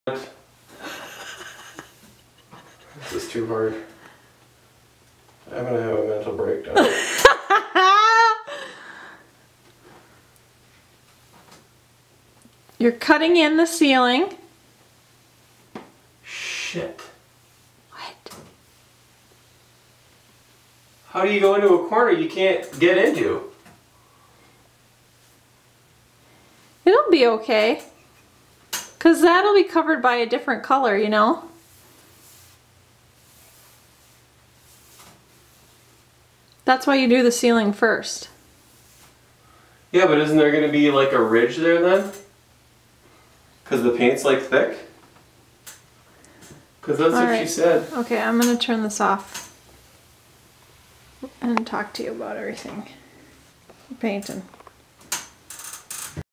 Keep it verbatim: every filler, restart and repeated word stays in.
This is too hard. I'm gonna have a mental breakdown. You're cutting in the ceiling. Shit. What? How do you go into a corner you can't get into? It'll be okay. Because that'll be covered by a different color, you know? That's why you do the ceiling first. Yeah, but isn't there going to be like a ridge there then? Because the paint's like thick? Because that's All what right. she said. Okay, I'm going to turn this off and talk to you about everything. Painting.